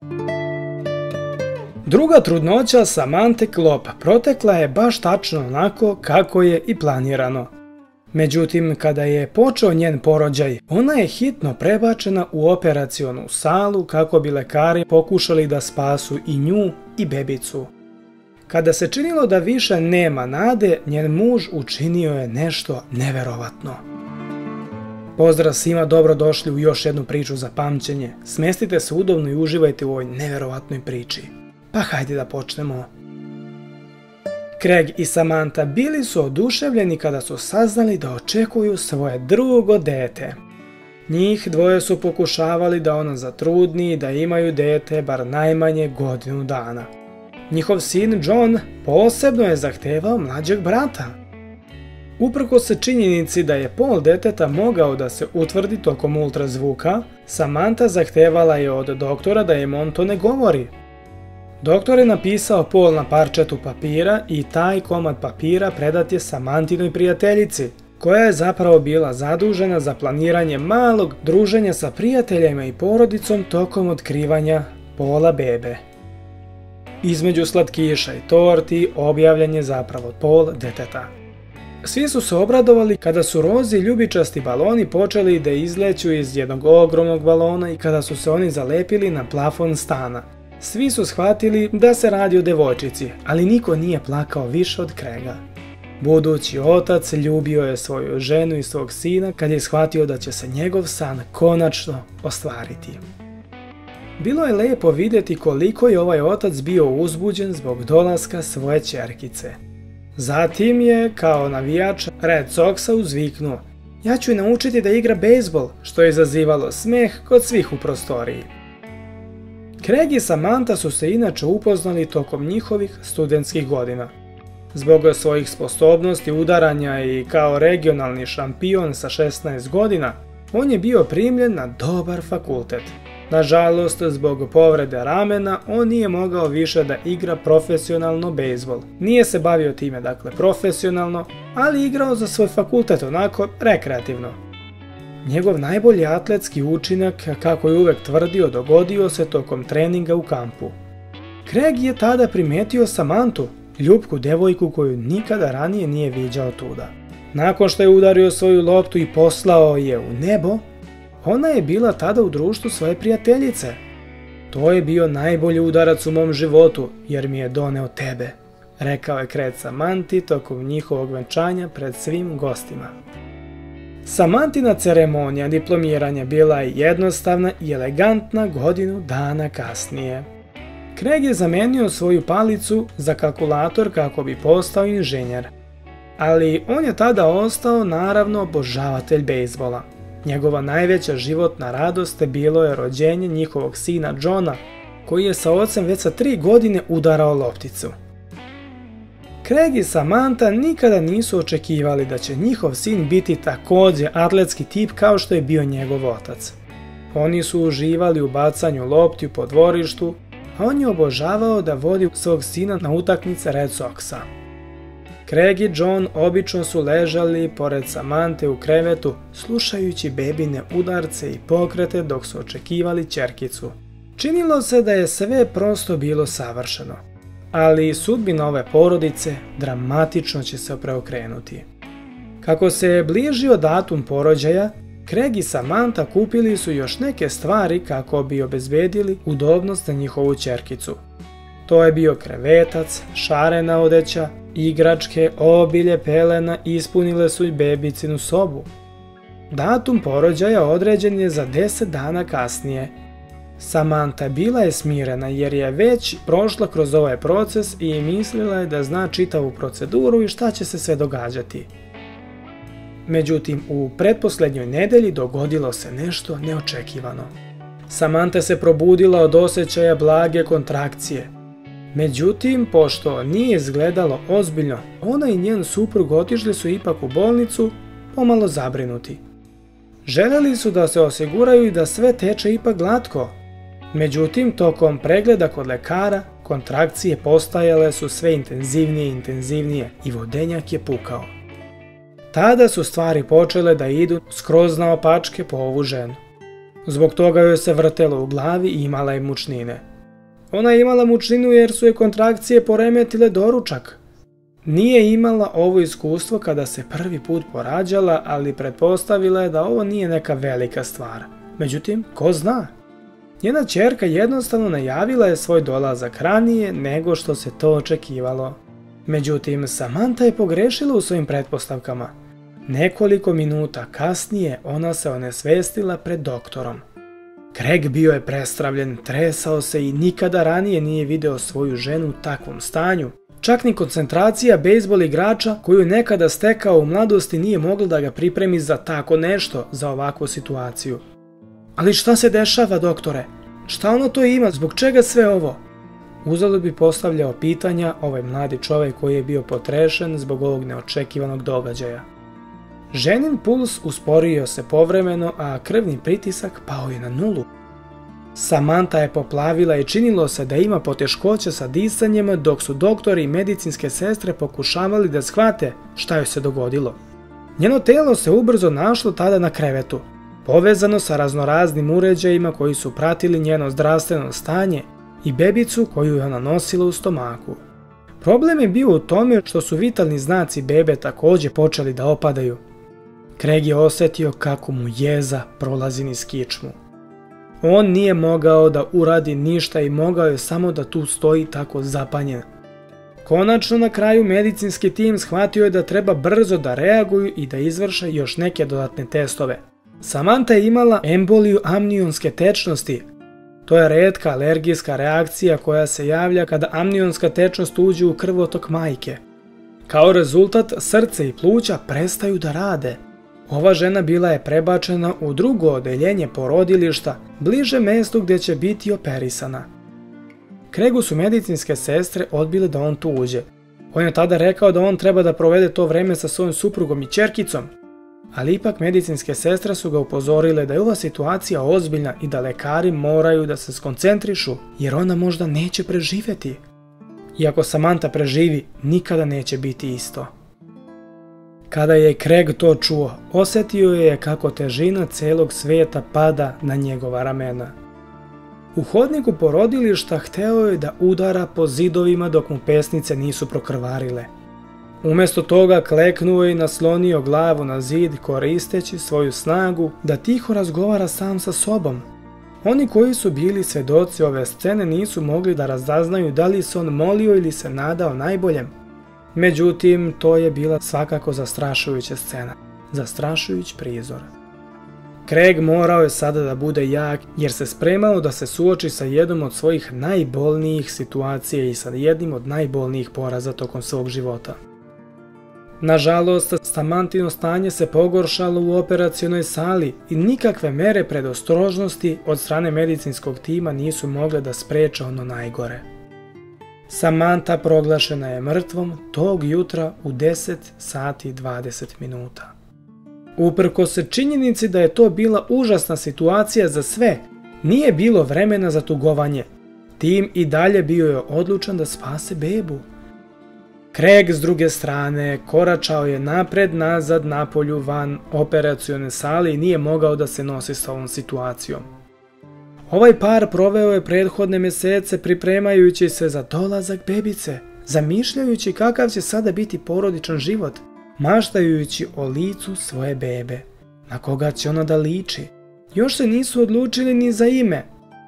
Druga trudnoća Samanthe Klopp protekla je baš tačno onako kako je i planirano. Međutim, kada je počeo njen porođaj, ona je hitno prebačena u operacionu salu kako bi lekari pokušali da spasu i nju i bebicu. Kada se činilo da više nema nade, njen muž učinio je nešto neverovatno. Pozdrav svima, dobrodošli u još jednu priču za pamćenje. Smestite se udobno i uživajte u ovoj neverovatnoj priči. Pa hajde da počnemo. Craig i Samantha bili su oduševljeni kada su saznali da očekuju svoje drugo dete. Njih dvoje su pokušavali da ona zatrudni i da imaju dete bar najmanje godinu dana. Njihov sin John posebno je zahtevao mlađeg brata. Uprkos činjenici da je pol deteta mogao da se utvrdi tokom ultrazvuka, Samantha zahtevala je od doktora da im on to ne govori. Doktor je napisao pol na parčetu papira i taj komad papira predat je Samantinoj prijateljici, koja je zapravo bila zadužena za planiranje malog druženja sa prijateljima i porodicom tokom otkrivanja pola bebe. Između slatkiša i torti objavljen je zapravo pol deteta. Svi su se obradovali kada su rozi ljubičasti baloni počeli da izleću iz jednog ogromnog balona i kada su se oni zalepili na plafon stana. Svi su shvatili da se radi o devojčici, ali niko nije plakao više od Craiga. Budući otac ljubio je svoju ženu i svog sina kad je shvatio da će se njegov san konačno ostvariti. Bilo je lijepo vidjeti koliko je ovaj otac bio uzbuđen zbog dolaska svoje ćerkice. Zatim je, kao navijač Red Soxa, uzviknuo: "Ja ću je naučiti da igra bejzbol", što je izazivalo smeh kod svih u prostoriji. Craig i Samantha su se inače upoznali tokom njihovih studentskih godina. Zbog svojih sposobnosti udaranja i kao regionalni šampion sa 16 godina, on je bio primljen na dobar fakultet. Nažalost, zbog povrede ramena, on nije mogao više da igra profesionalno bejzbol. Nije se bavio time, dakle, profesionalno, ali igrao za svoj fakultet onako rekreativno. Njegov najbolji atletski učinak, kako je uvek tvrdio, dogodio se tokom treninga u kampu. Craig je tada primetio Samanthu, ljupku devojku koju nikada ranije nije viđao tuda. Nakon što je udario svoju loptu i poslao je u nebo, ona je bila tada u društvu svoje prijateljice. "To je bio najbolji udarac u mom životu, jer mi je doneo tebe", rekao je Craig Samanthi tokom njihovog venčanja pred svim gostima. Samantina ceremonija diplomiranja bila je jednostavna i elegantna godinu dana kasnije. Craig je zamenio svoju palicu za kalkulator kako bi postao inženjer. Ali on je tada ostao naravno obožavatelj bejzbola. Njegova najveća životna radost bilo je rođenje njihovog sina Johna, koji je sa ocem već sa 3 godine udarao lopticu. Craig i Samantha nikada nisu očekivali da će njihov sin biti također atletski tip kao što je bio njegov otac. Oni su uživali u bacanju lopti po dvorištu, a on je obožavao da vodi svog sina na utakmice Red Soxa. Craig i John obično su ležali pored Samanthe u krevetu, slušajući bebine udarce i pokrete dok su očekivali ćerkicu. Činilo se da je sve prosto bilo savršeno, ali sudbina ove porodice dramatično će se preokrenuti. Kako se je bližio datum porođaja, Craig i Samantha kupili su još neke stvari kako bi obezbedili udobnost za njihovu ćerkicu. To je bio krevetac, šarena odeća, igračke, obilje, pelena ispunile su i bebicinu sobu. Datum porođaja određen je za 10 dana kasnije. Samantha bila je smirena jer je već prošla kroz ovaj proces i mislila je da zna čitavu proceduru i šta će se sve događati. Međutim, u pretposlednjoj nedelji dogodilo se nešto neočekivano. Samantha se probudila od osjećaja blage kontrakcije. Međutim, pošto nije izgledalo ozbiljno, ona i njen suprug otišli su ipak u bolnicu, pomalo zabrinuti. Željeli su da se osiguraju i da sve teče ipak glatko. Međutim, tokom pregleda kod lekara, kontrakcije postajale su sve intenzivnije i intenzivnije i vodenjak je pukao. Tada su stvari počele da idu skroz naopačke po ovu ženu. Zbog toga joj se vrtelo u glavi i imala je mučnine. Ona je imala mučninu jer su je kontrakcije poremetile doručak. Nije imala ovo iskustvo kada se prvi put porađala, ali pretpostavila je da ovo nije neka velika stvar. Međutim, ko zna? Njena ćerka jednostavno najavila je svoj dolazak ranije nego što se to očekivalo. Međutim, Samantha je pogrešila u svojim pretpostavkama. Nekoliko minuta kasnije ona se onesvestila pred doktorom. Craig bio je prestravljen, tresao se i nikada ranije nije video svoju ženu u takvom stanju. Čak ni koncentracija bejzbol igrača koju je nekada stekao u mladosti nije mogla da ga pripremi za tako nešto, za ovakvu situaciju. Ali šta se dešava, doktore? Šta ono to ima? Zbog čega sve ovo? Uzalud bi postavljao pitanja ovaj mladi čovjek koji je bio potrešen zbog ovog neočekivanog događaja. Ženin puls usporio se povremeno, a krvni pritisak pao je na nulu. Samantha je poplavila i činilo se da ima poteškoća sa disanjem, dok su doktori i medicinske sestre pokušavali da shvate šta joj se dogodilo. Njeno telo se ubrzo našlo tada na krevetu, povezano sa raznoraznim uređajima koji su pratili njeno zdravstveno stanje i bebicu koju je ona nosila u stomaku. Problem je bio u tome što su vitalni znaci bebe također počeli da opadaju. Craig je osjetio kako mu jeza prolazi niz kičmu. On nije mogao da uradi ništa i mogao je samo da tu stoji tako zapanjen. Konačno na kraju medicinski tim shvatio je da treba brzo da reaguju i da izvrše još neke dodatne testove. Samantha je imala emboliju amnionske tečnosti. To je retka alergijska reakcija koja se javlja kada amnionska tečnost uđe u krvotok majke. Kao rezultat, srce i pluća prestaju da rade. Ova žena bila je prebačena u drugo odeljenje porodilišta, bliže mjestu gdje će biti operisana. Craigu su medicinske sestre odbile da on tu uđe. On je tada rekao da on treba da provede to vreme sa svojom suprugom i ćerkicom. Ali ipak medicinske sestre su ga upozorile da je ova situacija ozbiljna i da lekari moraju da se skoncentrišu jer ona možda neće preživjeti. I ako Samantha preživi, nikada neće biti isto. Kada je Craig to čuo, osjetio je kako težina celog svijeta pada na njegova ramena. U hodniku porodilišta hteo je da udara po zidovima dok mu pesnice nisu prokrvarile. Umjesto toga kleknuo je i naslonio glavu na zid koristeći svoju snagu da tiho razgovara sam sa sobom. Oni koji su bili svedoci ove scene nisu mogli da razaznaju da li se on molio ili se nadao najboljem. Međutim, to je bila svakako zastrašujuća scena, zastrašujuć prizor. Craig morao je sada da bude jak jer se spremao da se suoči sa jednom od svojih najbolnijih situacija i sa jednim od najbolnijih poraza tokom svog života. Nažalost, Samanthino stanje se pogoršalo u operacionoj sali i nikakve mere predostrožnosti od strane medicinskog tima nisu mogle da spreče ono najgore. Samantha proglašena je mrtvom tog jutra u 10 sati 20 minuta. Uprkos se činjenici da je to bila užasna situacija za sve, nije bilo vremena za tugovanje. Tim i dalje bio je odlučan da spase bebu. Craig s druge strane koračao je napred-nazad napolju van operacione sale i nije mogao da se nosi s ovom situacijom. Ovaj par proveo je prethodne mjesece pripremajući se za dolazak bebice, zamišljajući kakav će sada biti porodičan život, maštajući o licu svoje bebe, na koga će ona da liči. Još se nisu odlučili ni za ime.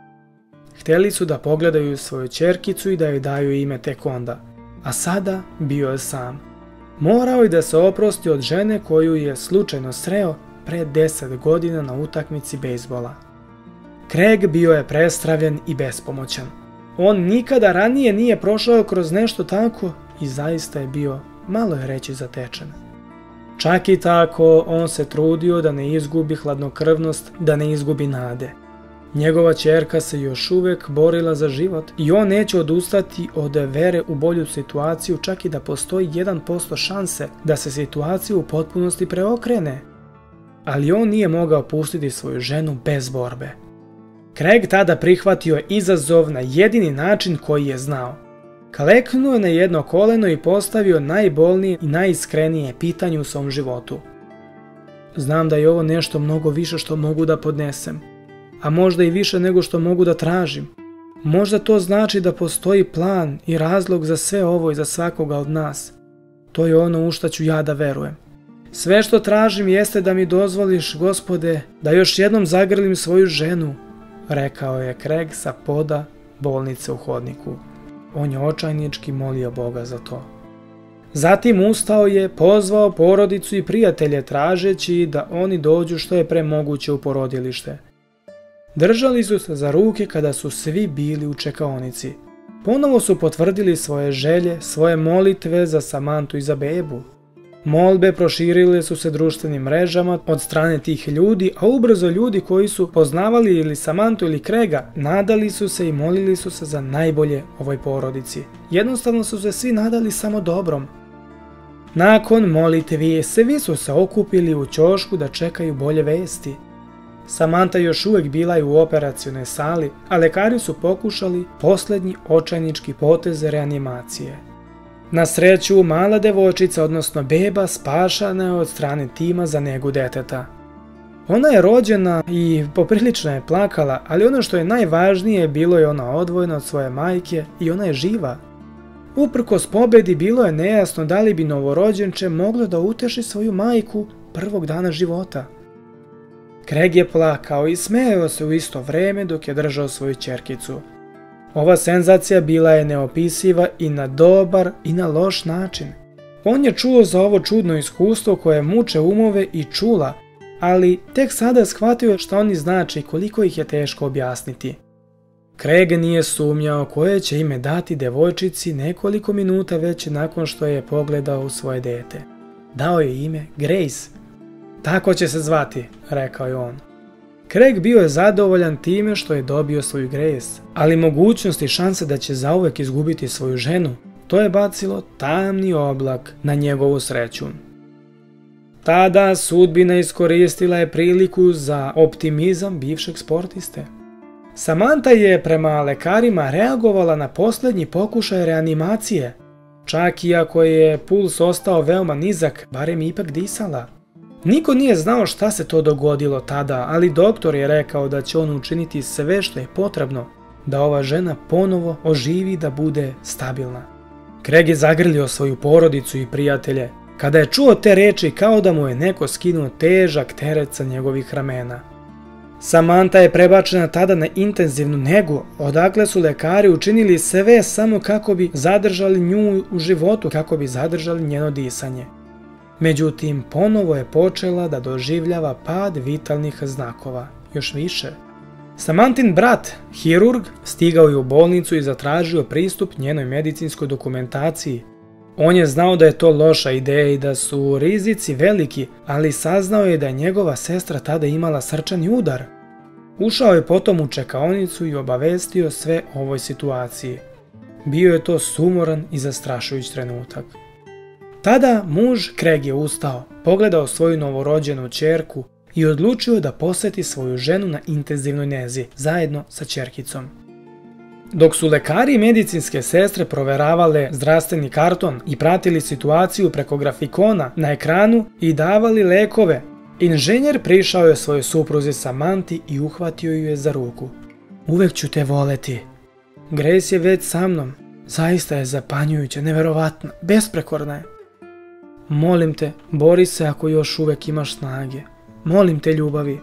Htjeli su da pogledaju svoju ćerkicu i da joj daju ime tek onda, a sada bio je sam. Morao je da se oprosti od žene koju je slučajno sreo pre 10 godina na utakmici bejzbola. Craig bio je prestravljen i bespomoćan. On nikada ranije nije prošao kroz nešto tako i zaista je bio, malo je reći, zatečen. Čak i tako, on se trudio da ne izgubi hladnokrvnost, da ne izgubi nade. Njegova ćerka se još uvijek borila za život i on neće odustati od vere u bolju situaciju, čak i da postoji 1% šanse da se situacija u potpunosti preokrene. Ali on nije mogao pustiti svoju ženu bez borbe. Craig tada prihvatio izazov na jedini način koji je znao. Kleknuo je na jedno koleno i postavio najbolnije i najiskrenije pitanje u svom životu. Znam da je ovo nešto mnogo više što mogu da podnesem, a možda i više nego što mogu da tražim. Možda to znači da postoji plan i razlog za sve ovo i za svakoga od nas. To je ono u šta ću ja da verujem. Sve što tražim jeste da mi dozvoliš, Gospode, da još jednom zagrlim svoju ženu, rekao je Craig sa poda bolnice u hodniku. On je očajnički molio Boga za to. Zatim ustao je, pozvao porodicu i prijatelje tražeći da oni dođu što je pre moguće u porodilište. Držali su se za ruke kada su svi bili u čekaonici. Ponovo su potvrdili svoje želje, svoje molitve za Samantu i za bebu. Molbe proširile su se društvenim mrežama od strane tih ljudi, a ubrzo ljudi koji su poznavali ili Samantu ili Craiga nadali su se i molili su se za najbolje ovoj porodici. Jednostavno su se svi nadali samo dobrom. Nakon molitvi svi su se okupili u ćošku da čekaju bolje vesti. Samanta još uvijek bila je u operacionoj sali, a lekari su pokušali posljednji očajnički potez reanimacije. Na sreću, mala devojčica, odnosno beba, spašana je od strane tima za negu deteta. Ona je rođena i poprilično je plakala, ali ono što je najvažnije bilo je ona odvojena od svoje majke i ona je živa. Uprkos pobedi bilo je nejasno da li bi novorođenče moglo da uteši svoju majku prvog dana života. Craig je plakao i smejao se u isto vreme dok je držao svoju ćerkicu. Ova senzacija bila je neopisiva i na dobar i na loš način. On je čuo za ovo čudno iskustvo koje muče umove i čula, ali tek sada shvatio što oni znači i koliko ih je teško objasniti. Craig nije sumnjao koje će ime dati devojčici nekoliko minuta već nakon što je pogledao u svoje dete. Dao je ime Grace. Tako će se zvati, rekao je on. Craig bio je zadovoljan time što je dobio svoju Grace, ali mogućnost i šanse da će zauvek izgubiti svoju ženu, to je bacilo tamni oblak na njegovu sreću. Tada sudbina iskoristila je priliku za optimizam bivšeg sportiste. Samanta je prema lekarima reagovala na posljednji pokušaj reanimacije. Čak i ako je puls ostao veoma nizak, barem ipak disala. Niko nije znao šta se to dogodilo tada, ali doktor je rekao da će on učiniti sve što je potrebno da ova žena ponovo oživi da bude stabilna. Craig je zagrlio svoju porodicu i prijatelje. Kada je čuo te reči, kao da mu je neko skinuo težak teret sa njegovih ramena. Samanta je prebačena tada na intenzivnu negu, odakle su lekari učinili sve samo kako bi zadržali nju u životu, kako bi zadržali njeno disanje. Međutim, ponovo je počela da doživljava pad vitalnih znakova, još više. Samantin brat, hirurg, stigao je u bolnicu i zatražio pristup njenoj medicinskoj dokumentaciji. On je znao da je to loša ideja i da su rizici veliki, ali saznao je da je njegova sestra tada imala srčani udar. Ušao je potom u čekaonicu i obavestio sve o ovoj situaciji. Bio je to sumoran i zastrašujući trenutak. Tada muž Craig je ustao, pogledao svoju novorođenu ćerku i odlučio da poseti svoju ženu na intenzivnoj nezi, zajedno sa ćerkicom. Dok su lekari i medicinske sestre proveravale zdravstveni karton i pratili situaciju preko grafikona na ekranu i davali lekove, inženjer prišao je svojoj supruzi Samanti i uhvatio ju je za ruku. Uvek ću te voleti. Grace je već sa mnom. Zaista je zapanjujuća, neverovatna, besprekorna je. Molim te, bori se ako još uvek imaš snage. Molim te, ljubavi.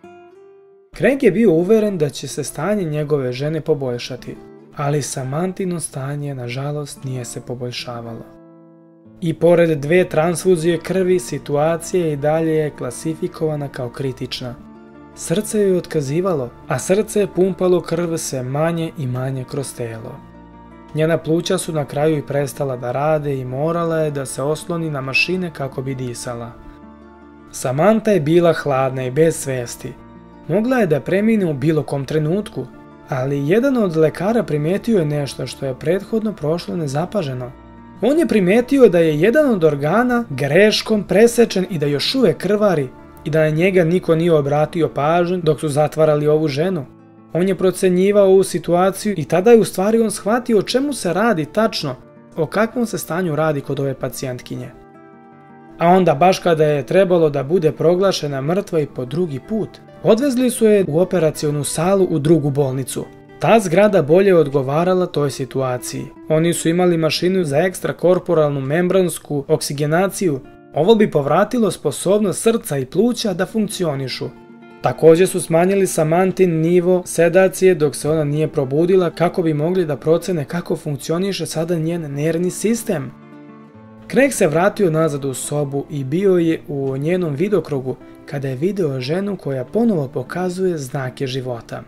Craig je bio uveren da će se stanje njegove žene poboljšati, ali Samantino stanje, nažalost, nije se poboljšavalo. I pored 2 transfuzije krvi, situacija i dalje je klasifikovana kao kritična. Srce joj je otkazivalo, a srce je pumpalo krv sve manje i manje kroz telo. Njena pluća su na kraju i prestala da rade i morala je da se osloni na mašine kako bi disala. Samanta je bila hladna i bez svesti. Mogla je da premine u bilo kom trenutku, ali jedan od lekara primetio je nešto što je prethodno prošlo nezapaženo. On je primetio da je jedan od organa greškom presečen i da još uvek krvari i da na njega niko nije obratio pažnju dok su zatvarali ovu ženu. On je procenjivao ovu situaciju i tada je u stvari on shvatio o čemu se radi tačno, o kakvom se stanju radi kod ove pacijentkinje. A onda baš kada je trebalo da bude proglašena mrtva i po drugi put, odvezli su je u operacionu salu u drugu bolnicu. Ta zgrada bolje odgovarala toj situaciji. Oni su imali mašinu za ekstrakorporalnu membransku oksigenaciju. Ovo bi povratilo sposobnost srca i pluća da funkcionišu. Također su smanjili Samantin nivo sedacije dok se ona nije probudila kako bi mogli da procene kako funkcioniše sada njen nervni sistem. Craig se vratio nazad u sobu i bio je u njenom vidokrugu kada je video ženu koja ponovo pokazuje znake života.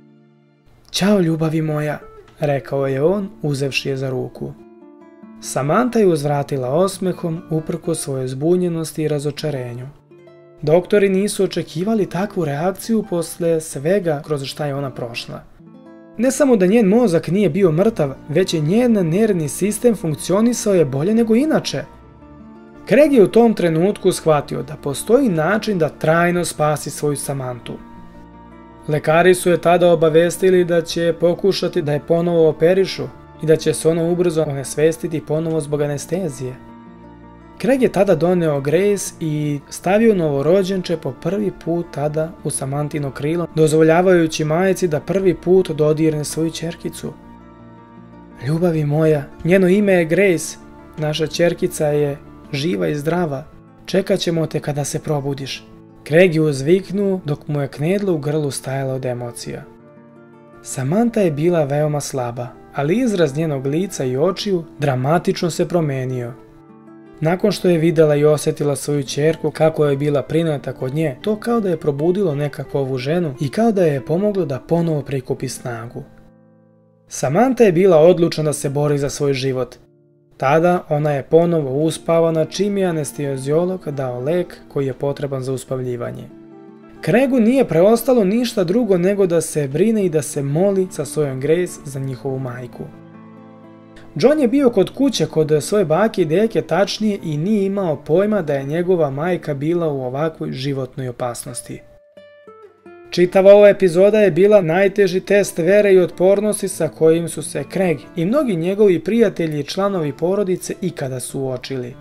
"Ćao ljubavi moja", rekao je on uzevši je za ruku. Samantha je uzvratila osmehom uprkos svojoj zbunjenosti i razočarenju. Doktori nisu očekivali takvu reakciju posle svega kroz šta je ona prošla. Ne samo da njen mozak nije bio mrtav, već je njen nervni sistem funkcionisao je bolje nego inače. Craig je u tom trenutku shvatio da postoji način da trajno spasi svoju Samanthu. Lekari su je tada obavestili da će pokušati da je ponovo operišu i da će se ono ubrzo onesvestiti ponovo zbog anestezije. Craig je tada doneo Grace i stavio novorođenče po prvi put tada u Samantino krilo, dozvoljavajući majci da prvi put dodirne svoju ćerkicu. "Ljubavi moja, njeno ime je Grace, naša ćerkica je živa i zdrava, čekat ćemo te kada se probudiš." Craig je uzviknuo dok mu je knedlo u grlu stajalo od emocija. Samantha je bila veoma slaba, ali izraz njenog lica i očiju dramatično se promenio. Nakon što je vidjela i osjetila svoju ćerku kako je bila prinata kod nje, to kao da je probudilo nekako ovu ženu i kao da je pomoglo da ponovo prikupi snagu. Samantha je bila odlučna da se bori za svoj život. Tada ona je ponovo uspavana čim je anesteziolog dao lek koji je potreban za uspavljivanje. Craigu nije preostalo ništa drugo nego da se brine i da se moli sa svojom Grace za njihovu majku. John je bio kod kuće kod svoje bake i deke tačnije i nije imao pojma da je njegova majka bila u ovakvoj životnoj opasnosti. Čitava ova epizoda je bila najteži test vere i otpornosti sa kojim su se Craig i mnogi njegovi prijatelji i članovi porodice ikada suočili.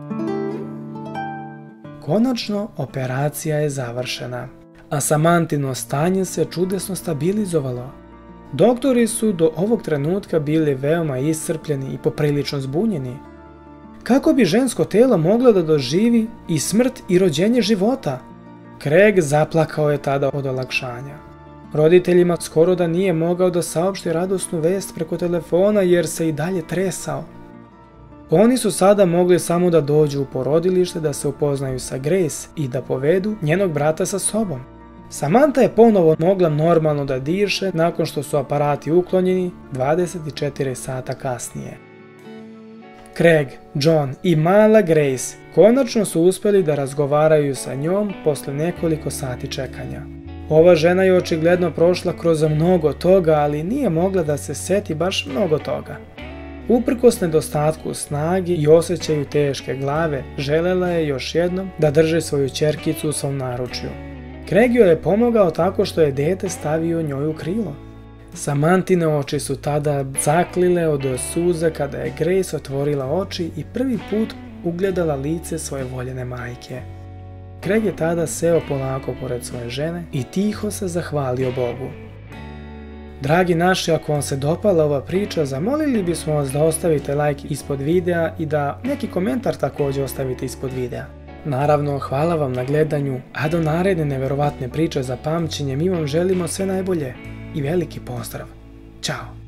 Konačno operacija je završena, a Samanthino stanje se čudesno stabilizovalo. Doktori su do ovog trenutka bili veoma iscrpljeni i poprilično zbunjeni. Kako bi žensko telo moglo da doživi i smrt i rođenje života? Craig zaplakao je tada od olakšanja. Roditeljima skoro da nije mogao da saopšti radosnu vest preko telefona jer se i dalje tresao. Oni su sada mogli samo da dođu u porodilište, da se upoznaju sa Grace i da povedu njenog brata sa sobom. Samantha je ponovo mogla normalno da diše nakon što su aparati uklonjeni 24 sata kasnije. Craig, John i mala Grace konačno su uspjeli da razgovaraju sa njom posle nekoliko sati čekanja. Ova žena je očigledno prošla kroz mnogo toga, ali nije mogla da se seti baš mnogo toga. Uprkos nedostatku snage i osjećaju teške glave, želela je još jednom da drži svoju ćerkicu u svom naručju. Craig joj je pomogao tako što je dete stavio njoj u krilo. Samanthine oči su tada zaklile od suza kada je Grace otvorila oči i prvi put ugledala lice svoje voljene majke. Craig je tada seo polako pored svoje žene i tiho se zahvalio Bogu. Dragi naši, ako vam se dopala ova priča, zamolili bismo vas da ostavite like ispod videa i da neki komentar također ostavite ispod videa. Naravno, hvala vam na gledanju, a do naredne neverovatne priče za pamćenje mi vam želimo sve najbolje i veliki pozdrav. Ćao!